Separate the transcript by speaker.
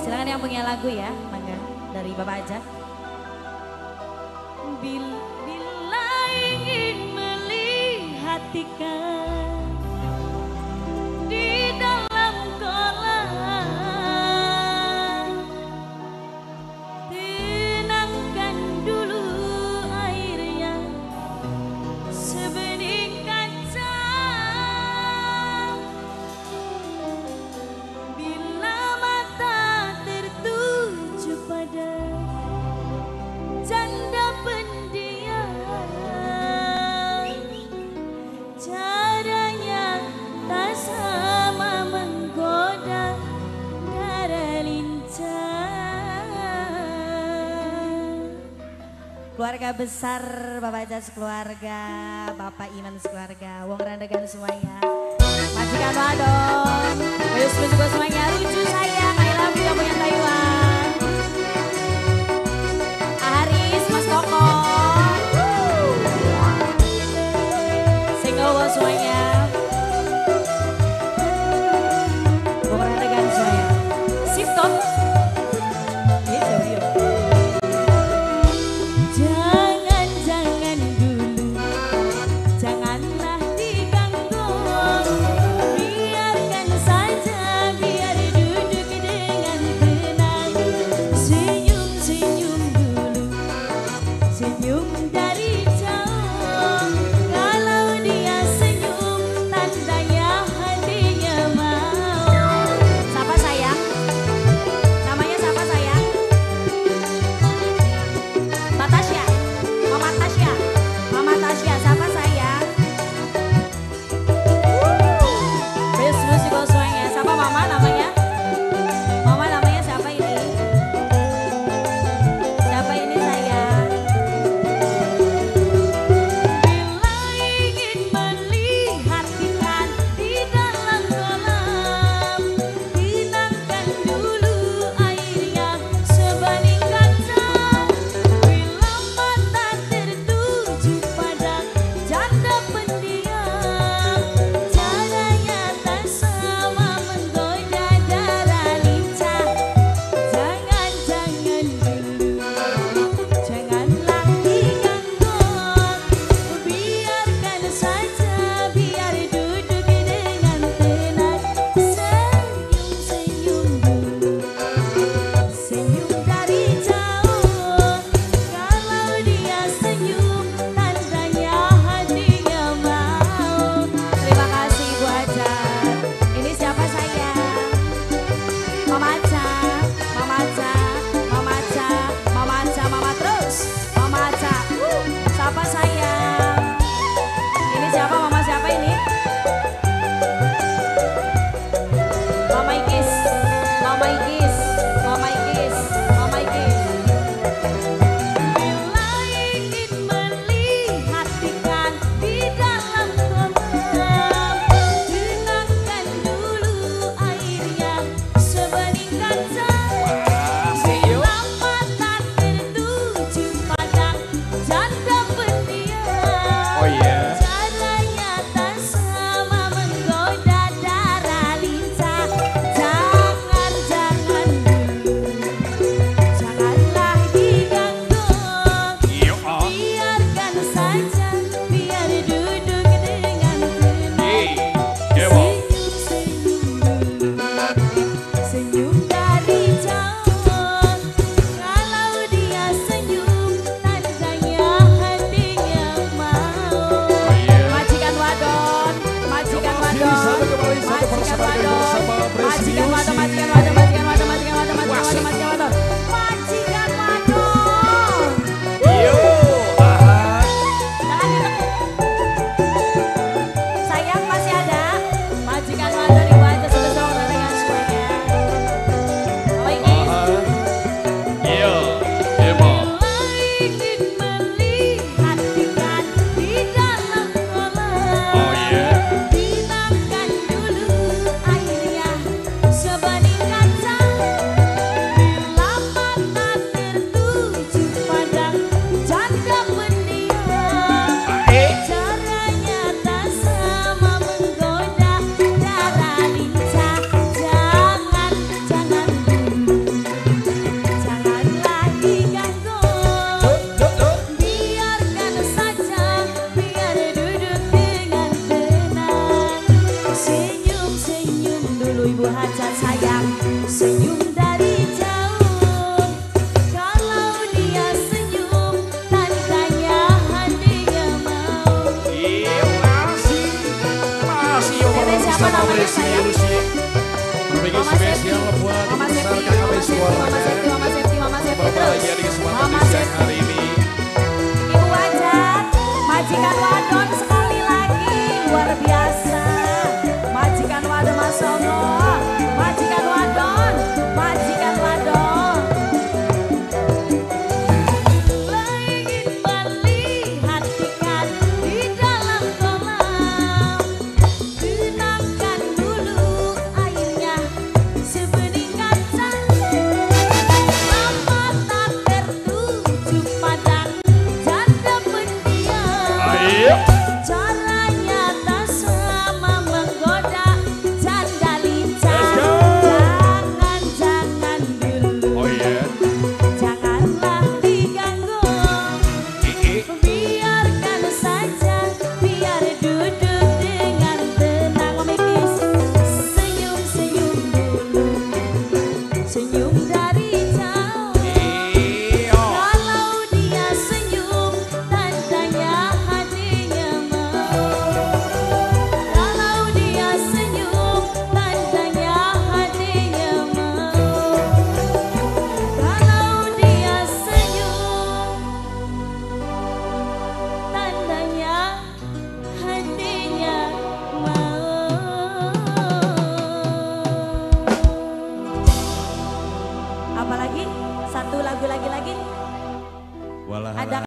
Speaker 1: Silakan yang punya lagu ya, mangga dari Bapak aja. Bila ingin melihat ikan di dalam kolam, tenangkan dulu airnya sebening kaca. Bila mata tertuju pada janda pendiam, caranya tak sama menggoda darah lincah. Keluarga besar Bapak Jas keluarga, Bapak Iman sekeluarga, Wong Randegan semuanya, majikan wadon, Yus juga semuanya, lucu sayang, I love you yang punya Taiwan. Aris, Mas Koko, single semuanya, Wong Randegan semuanya, sip top. Jangan dulu, janganlah diganggu, biarkan saja, biar duduk dengan tenang. Senyum-senyum dulu, senyum dari jauh. Kalau dia senyum, tandanya hatinya mau. Siapa sayang? Namanya siapa sayang? Mbak Tasya, Mama Tasya, Mama Tasya, siapa sayang? Best musical semuanya, siapa Mama namanya? Mama namanya siapa ini? Siapa ini sayang? Bila ingin melihat ikan di dalam kolam, tenangkan dulu airnya sebening kaca. Bila mata tertuju pada janda pendiam, caranya tak sama menggoda darah lincah. Jangan dulu, janganlah diganggu, biarkan saja, biar duduk dengan tenang. Senyum-senyum dulu, senyum dari jauh. Kalau dia senyum, tandanya hatinya mau. Terima kasih Ibu Hajar. Ini siapa sayang? Mama Aca, Mama Aca, Mama Aca, Mama Aca, Mama terus, Mama Aca. Siapa sayang? Ini siapa? Mama siapa ini? Mama Ikis, Mama Ikis, Mama Ikis, Mama Ikis. Bila ingin melihat ikan di dalam kolam, tenangkan dulu airnya sebening kaca. Bila mata tertuju pada janda pendiam,
Speaker 2: Oh iya.
Speaker 1: caranya
Speaker 2: kasih ya
Speaker 1: Dede siapa namanya sayang?
Speaker 2: Bikin spesial buat
Speaker 1: Mama
Speaker 2: besar
Speaker 1: Septi,
Speaker 2: kakak
Speaker 1: Mama Septi,
Speaker 2: suara.
Speaker 1: Mama Septi, Mama Septi, Mama Septi
Speaker 2: Berbahagia di
Speaker 1: terus.
Speaker 2: kesempatan
Speaker 1: Mama
Speaker 2: di siang
Speaker 1: Septi.
Speaker 2: hari ini.
Speaker 1: Ibu Ajat, majikan wadon sekali lagi luar biasa. Majikan wadon Mas Songo, majikan wadon, majikan wadon. Ingin melihatkan di dalam kolam, gunakan dulu airnya sebening kaca. Lama tak tertuju padang janda pendiam.
Speaker 2: Ayo.
Speaker 1: Caranya tak sama menggoda janda lincah.
Speaker 2: Let's go.
Speaker 1: Jangan dulu,
Speaker 2: Oh iya.
Speaker 1: janganlah diganggu. Biarkan saja, biar duduk dengan tenang. Memikis, senyum-senyum dulu, senyum dari jauh. Kalau dia senyum, tandanya hatinya mau. Kalau dia senyum, tandanya hatinya mau. Kalau dia senyum, tandanya hatinya mau. Apalagi? Satu lagu lagi.
Speaker 2: Walah.
Speaker 1: Ada